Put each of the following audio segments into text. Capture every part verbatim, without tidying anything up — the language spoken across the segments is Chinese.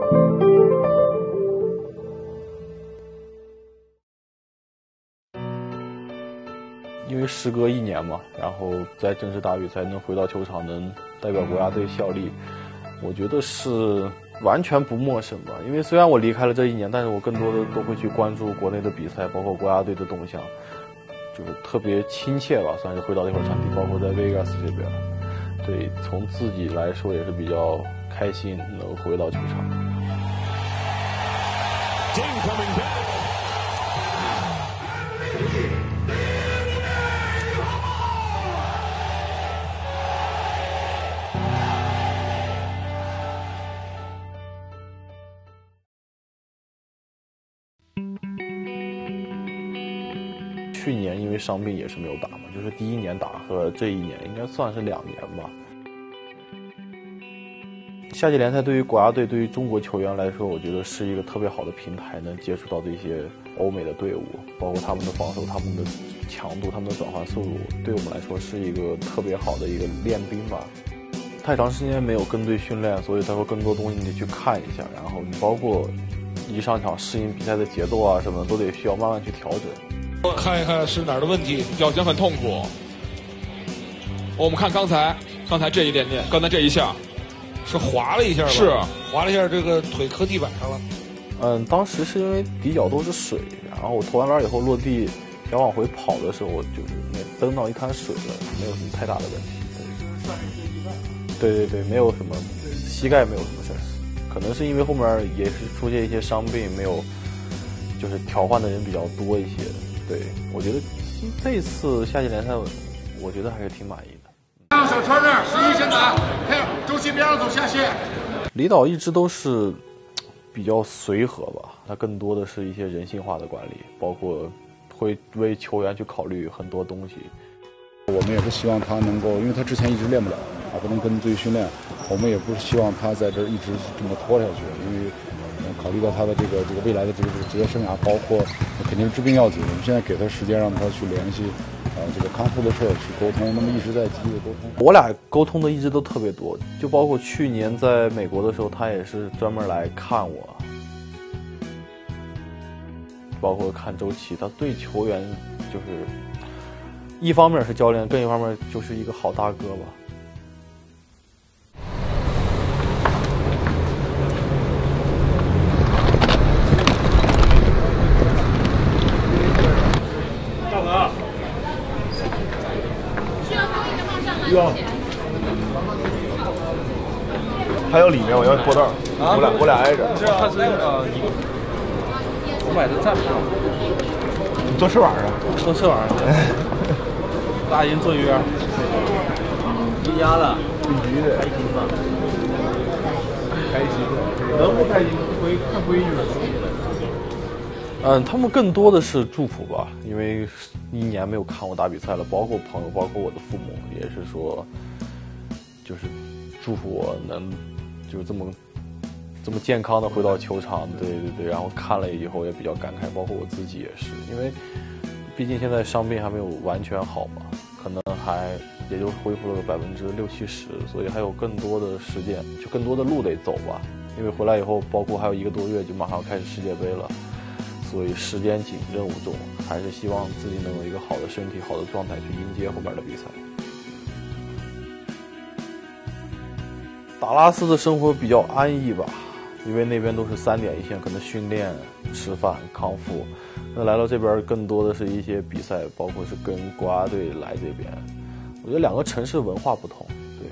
因为时隔一年嘛，然后在正式打比赛能回到球场，能代表国家队效力，我觉得是完全不陌生吧。因为虽然我离开了这一年，但是我更多的都会去关注国内的比赛，包括国家队的动向，就是特别亲切吧，算是回到这块场地，包括在 Vegas 这边，对，从自己来说也是比较开心能回到球场。去年因为伤病也是没有打嘛，就是第一年打和这一年应该算是两年吧。夏季联赛对于国家队、对于中国球员来说，我觉得是一个特别好的平台，能接触到这些欧美的队伍，包括他们的防守、他们的强度、他们的转换速度，对我们来说是一个特别好的一个练兵吧。太长时间没有跟队训练，所以他说更多东西你得去看一下，然后你包括一上场适应比赛的节奏啊什么的，都得需要慢慢去调整。 看一看是哪儿的问题，表情很痛苦。我们看刚才，刚才这一点点，刚才这一下， 是滑了一下吧？ 是滑了一下，这个腿磕地板上了。 嗯，当时是因为底角都是水，然后我投完篮以后落地想往回跑的时候，就是那蹬到一滩水了，没有什么太大的问题。对对对，没有什么，膝盖没有什么事儿，可能是因为后面也是出现一些伤病，没有，就是调换的人比较多一些。对，我觉得这一次夏季联赛，我觉得还是挺满意的。 让小川这儿，十一先打，嘿，周琦别让走下线。 李导一直都是比较随和吧，他更多的是一些人性化的管理，包括会为球员去考虑很多东西。 我们也是希望他能够，因为他之前一直练不了，啊，不能跟队训练。我们也不是希望他在这儿一直这么拖下去，因为考虑到他的这个这个未来的这个这个职业生涯，包括肯定是治病要紧。我们现在给他时间，让他去联系，呃，这个康复的事儿去沟通，那么一直在积极的沟通。 我俩沟通的一直都特别多，就包括去年在美国的时候，他也是专门来看我，包括看周琦，他对球员就是一方面是教练，另一方面就是一个好大哥吧。 哟，还有里面我要过道，啊、我俩我俩挨着。 这他是那个你，我买的站票。 你坐翅膀啊？ 坐翅膀。大人坐一边。回家了， 必须的， 开心吗？ 开心，能不开心回看闺女了。 嗯，他们更多的是祝福吧，因为一年没有看我打比赛了，包括朋友，包括我的父母，也是说，就是祝福我能就这么这么健康的回到球场，对对对，然后看了以后也比较感慨，包括我自己也是，因为毕竟现在伤病还没有完全好嘛，可能还也就恢复了百分之六七十，所以还有更多的时间，就更多的路得走吧，因为回来以后，包括还有一个多月就马上要开始世界杯了。所以时间紧，任务重，还是希望自己能有一个好的身体、好的状态去迎接后面的比赛。达拉斯的生活比较安逸吧，因为那边都是三点一线，可能训练、吃饭、康复。那来到这边更多的是一些比赛，包括是跟国家队来这边。我觉得两个城市文化不同，对。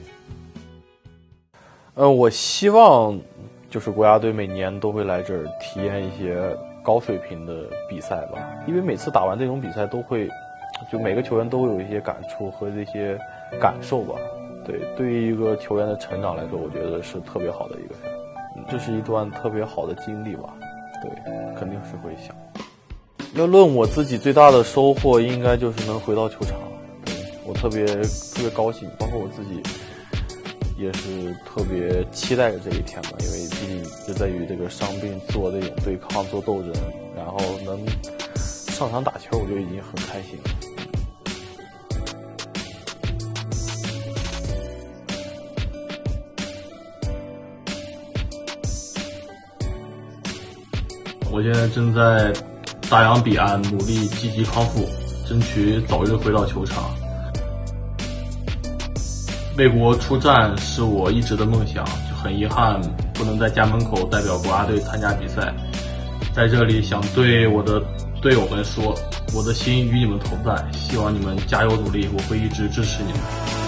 呃，我希望就是国家队每年都会来这儿体验一些高水平的比赛吧，因为每次打完这种比赛都会，就每个球员都会有一些感触和这些感受吧。对，对于一个球员的成长来说，我觉得是特别好的一个事，这是一段特别好的经历吧。对，肯定是会想。要论我自己最大的收获，应该就是能回到球场。对，我特别特别高兴，包括我自己也是特别期待着这一天吧，因为毕竟就在于这个伤病做这种对抗、做斗争，然后能上场打球，我就已经很开心了。 我现在正在大洋彼岸努力积极康复，争取早日回到球场。为国出战是我一直的梦想，就很遗憾不能在家门口代表国家队参加比赛。在这里想对我的队友们说，我的心与你们同在，希望你们加油努力，我会一直支持你们。